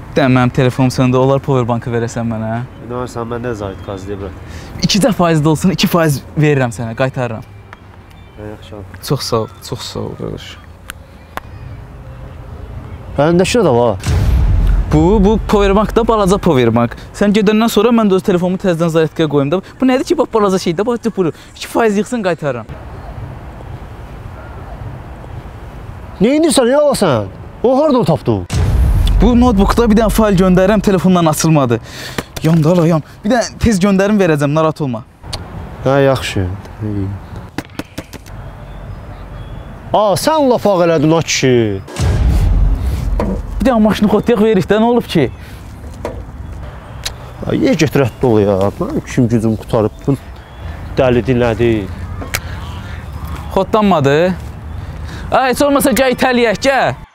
Deyəm, mənim telefonum səndə, olar powerbankı verəsən mənə. İnanırsan, məndə zayt qazı deyiblər. 2% də olsun, 2% verirəm sənə, qaytarıram. Yaxşı al. Çox sağ ol, çox sağ ol, qardaş. Əlindəki də var. Bu powerbank da balaca powerbank. Sən gedəndən sonra mən də öz telefonumu təzədən zaryadkaya qoyum da. Bu nədir ki, bax balaca şeydir, bax bu 2% yığsın qaytarıram. Nə edirsən, ya alasan? O hardan tapdın? Bu notebookda bir dənə fayl göndərirəm, telefondan açılmadı. Yan da yan. Bir dənə tez göndərim verəcəm, narahat olma. Hə, yaxşı. Sən laf ağ elədin o kişi. Bir dənə maşını xotlayaq veririk də, nə olub ki? Yer getirətli ol ya. Mənim kim gücüm qutarıb bu dəli dinlədi. Xotlanmadı. Heç olmasa gəl itəliyək, gəl.